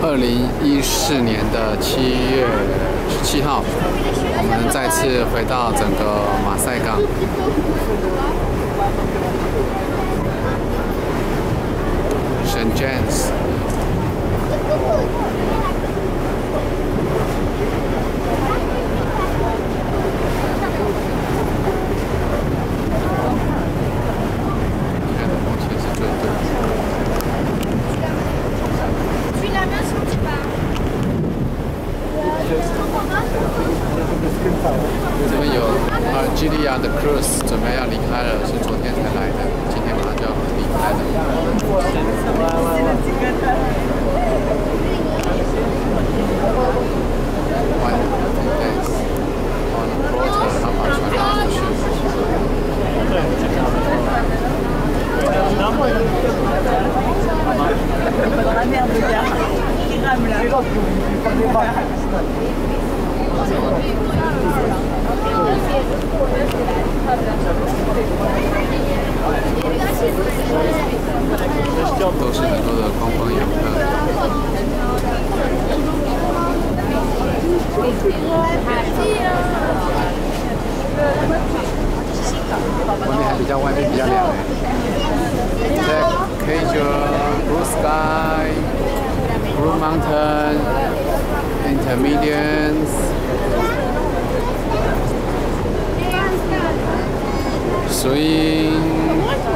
2014年的7月17号，我们再次回到整个马赛港。St. James。这边有基利亚的 cruise 准备要离开了，是昨天才来的，今天马上就要离开了。他把船拉出去。都是很多的观光游客。外面比较凉哎。在 Casual Blue Sky, Blue Mountain, Intermediate, Swing。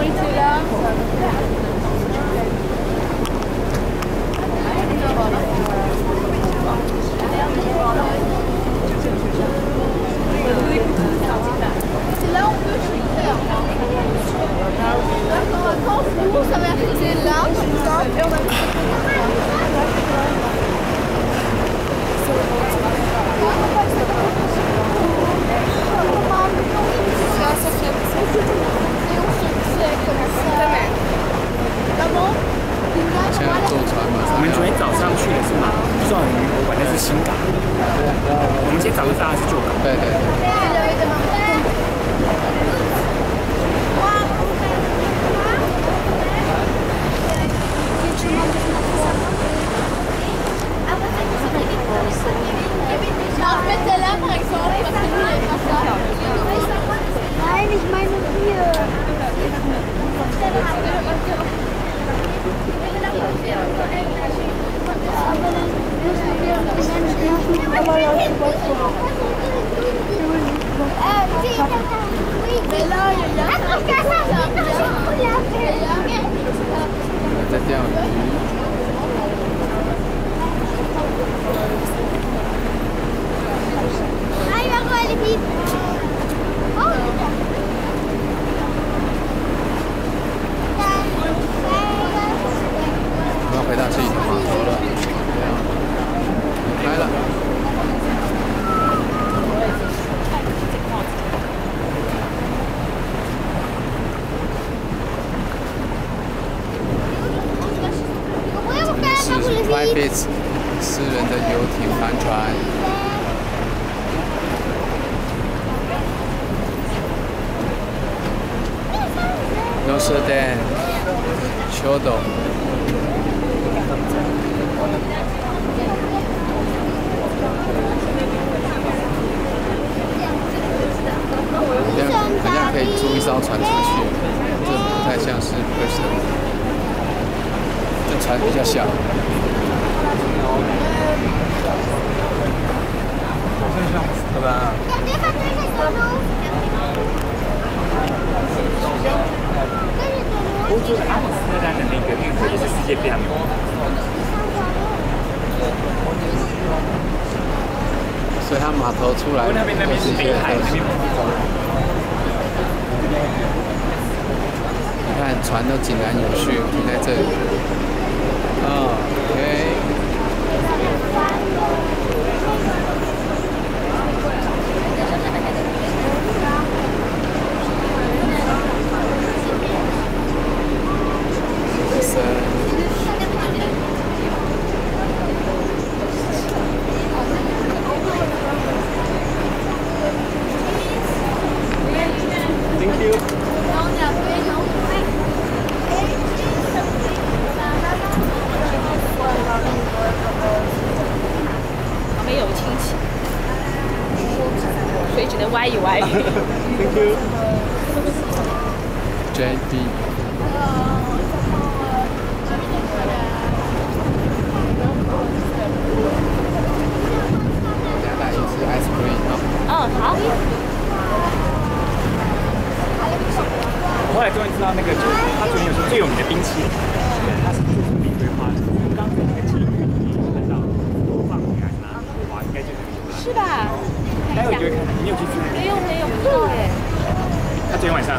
我们昨天早上去的是马壮鱼博物馆，那是新港。我们今天早上搭的是旧港。 对对对。 Nein, ich meine hier. Private 私人的游艇帆船。Notre Dame， 丘斗。好像可以租一艘船出去，这不太像是 person， 这船比较小。拜拜。 欧洲的阿姆斯特丹的那个运河也是世界非常有名。 所以它码头出来， 那边是北海，那边你看船都井然有序，停在这里。OK。 歪一歪。 Thank you。 JB。大家带一支 ice cream 哦。 嗯，好。 我后来终于知道那个，就是他昨天有说最有名的冰淇淋，对，它是做出玫瑰花的。刚才那个记忆看到多放回来拿花，应该就是玫瑰。 是吧？ 待会就会看到，你有去吃？ 没有，不知道哎。 他昨天晚上。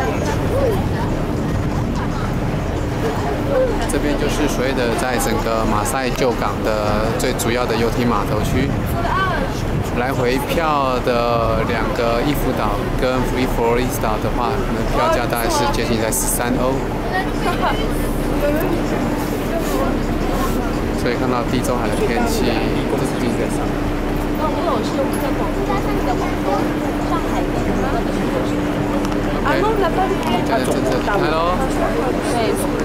这边就是所谓的在整个马赛旧港的最主要的游艇码头区。来回票的2个逸夫岛跟Free Florida 的话，可能票价大概是接近在13欧。所以看到地中海的天气，这是地在上。 那我有是在广州，上海的。 OK，现在正式离开喽。 对。